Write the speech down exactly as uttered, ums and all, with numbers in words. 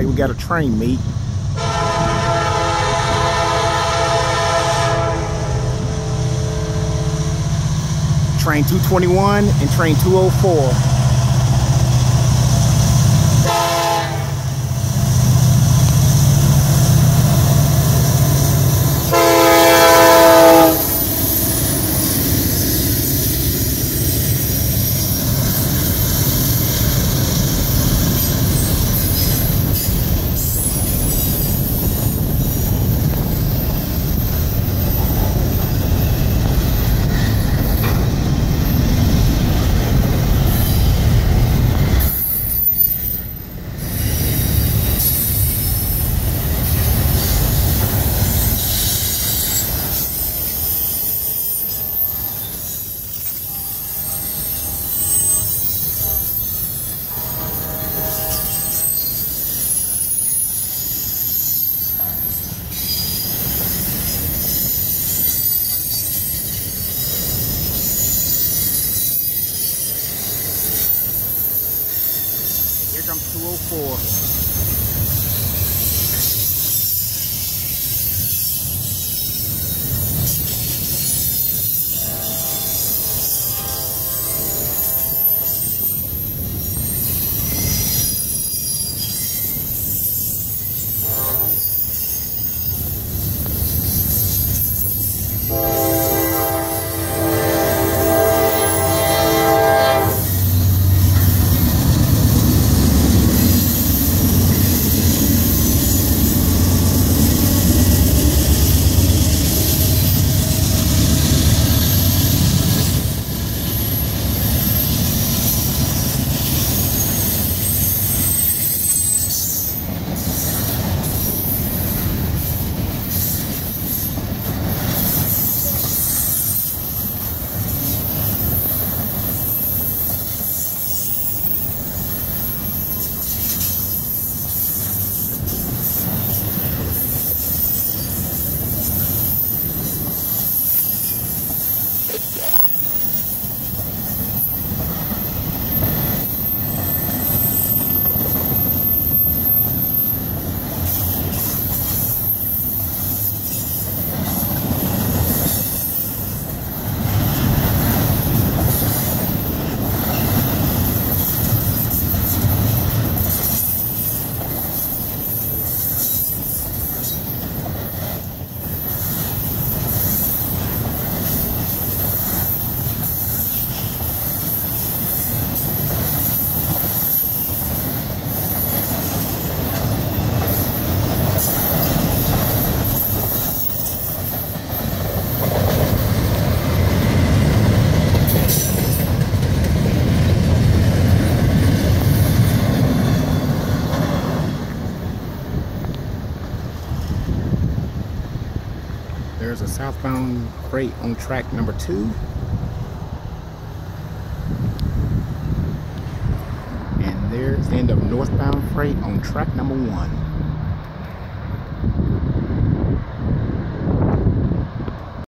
like we got a train meet. Train two twenty-one and train two oh four. Here comes two oh four. There's a southbound freight on track number two. And there's the end of northbound freight on track number one.